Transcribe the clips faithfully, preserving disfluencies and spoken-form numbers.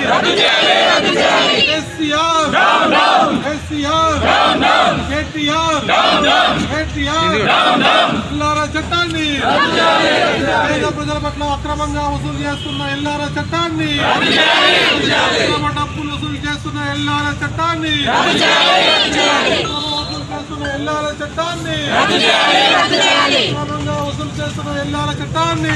KCR KCR KTR KTR LRS చట్టాన్ని పేద ప్రజల పట్ల అక్రమంగా వసూలు చేస్తున్న ఎల్ఆర్ఎస్ చట్టాన్ని అక్రమ డబ్బులు వసూలు చేస్తున్న ఎల్ఆర్ఎస్ చట్టాన్ని వసూలు చేస్తున్న ఎల్ఆర్ఎస్ చట్టాన్ని అక్రమంగా వసూలు చేస్తున్న ఎల్ఆర్ఎస్ చట్టాన్ని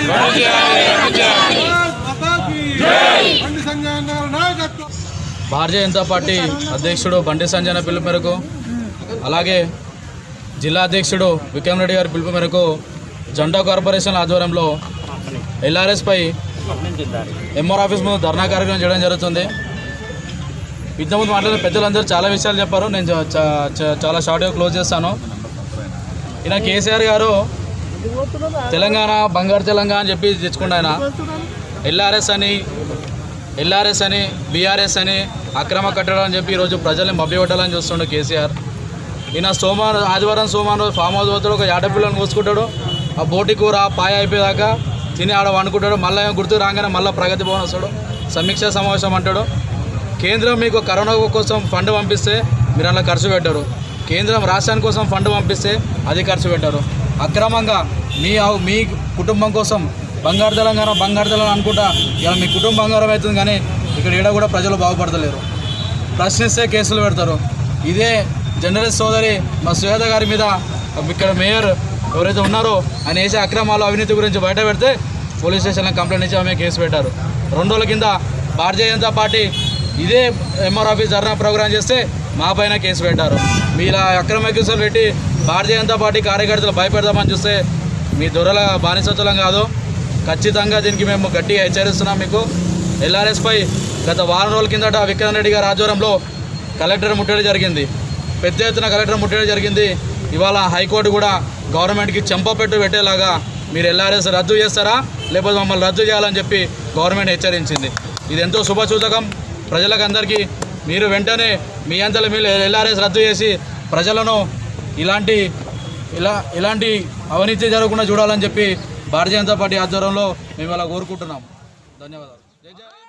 బండి సంజయ్ గారి నాయకత్వం. భారతీయ జనతా పార్టీ అధ్యక్షుడు బండి సంజయ్ పిలుపు మేరకు అలాగే జిల్లా అధ్యక్షుడు విక్రమ్ రెడ్డి గారి పిలుపు మేరకు జెండా కార్పొరేషన్ ఆధ్వర్యంలో ఎల్ఆర్ఎస్పై ఎంఆర్ ఆఫీస్ ముందు ధర్నా కార్యక్రమం చేయడం జరుగుతుంది. ఇంతకుముందు మాట్లాడిన పెద్దలందరూ చాలా విషయాలు చెప్పారు. నేను చాలా షార్ట్గా క్లోజ్ చేస్తాను. ఈయన కేసీఆర్ గారు తెలంగాణ బంగారు తెలంగాణ అని చెప్పి తెచ్చుకుంటా ఆయన ఎల్ఆర్ఎస్ అని ఎల్ఆర్ఎస్ అని బీఆర్ఎస్ అని అక్రమ కట్టడం అని చెప్పి ఈరోజు ప్రజల్ని మభ్యపెట్టాలని చూస్తుండే కేసీఆర్. ఈయన సోమవారం ఆదివారం సోమవారం ఫామ్ హౌస్ పోతాడు, ఒక యాడపిల్లని కోసుకుంటాడు, ఆ బోటి కూర పాయ అయిపోయాక తిని ఆడ వండుకుంటాడు. మళ్ళీ గుర్తు రాగానే మళ్ళీ ప్రగతి భవన్ వస్తాడు, సమీక్షా సమావేశం అంటాడు. కేంద్రం మీకు కరోనా కోసం ఫండ్ పంపిస్తే మీరు అలా ఖర్చు పెట్టారు. కేంద్రం రాష్ట్రాని కోసం ఫండ్ పంపిస్తే అది ఖర్చు పెట్టారు. అక్రమంగా మీ మీ కుటుంబం కోసం బంగారు తెలంగాణ బంగారు తెలంగాణ అనుకుంటా ఇలా మీ కుటుంబం బంగారం అవుతుంది, కానీ ఇక్కడ ఈడ కూడా ప్రజలు బాగుపడతలేరు. ప్రశ్నిస్తే కేసులు పెడతారు. ఇదే జర్నలిస్ట్ సోదరి మా సుజాత గారి మీద ఇక్కడ మేయర్ ఎవరైతే ఉన్నారో ఆయన వేసే అక్రమాలు అవినీతి గురించి బయట పెడితే పోలీస్ స్టేషన్లో కంప్లైంట్ ఇచ్చి ఆమె కేసు పెట్టారు. రెండు రోజుల కింద భారతీయ జనతా పార్టీ ఇదే ఎంఆర్ ఆఫీస్ ధర్నా ప్రోగ్రాం చేస్తే మా పైన కేసు పెట్టారు. మీ ఇలా అక్రమ కేసులు పెట్టి భారతీయ జనతా పార్టీ కార్యకర్తలు భయపెడదామని చూస్తే మీ దొరల బానిసత్వం కాదు. ఖచ్చితంగా దీనికి మేము గట్టిగా హెచ్చరిస్తున్నాం. మీకు ఎల్ఆర్ఎస్పై గత వారం రోజుల కిందట విక్రమ్ రెడ్డి గారి ఆధ్వర్యంలో కలెక్టర్ ముట్టడి జరిగింది. పెద్ద ఎత్తున కలెక్టర్ ముట్టడి జరిగింది. ఇవాళ హైకోర్టు కూడా గవర్నమెంట్కి చెంపపెట్టు పెట్టేలాగా మీరు ఎల్ఆర్ఎస్ రద్దు చేస్తారా లేకపోతే మమ్మల్ని రద్దు చేయాలని చెప్పి గవర్నమెంట్ హెచ్చరించింది. ఇది ఎంతో శుభసూచకం ప్రజలకు అందరికీ. మీరు వెంటనే మీ అంతలో మీరు ఎల్ఆర్ఎస్ రద్దు చేసి ప్రజలను ఇలాంటి ఇలా ఇలాంటి అవినీతి జరగకుండా చూడాలని చెప్పి భారతీయ జనతా పార్టీ ఆధ్వర్యంలో మేము అలా కోరుకుంటున్నాం. ధన్యవాదాలు. జై జై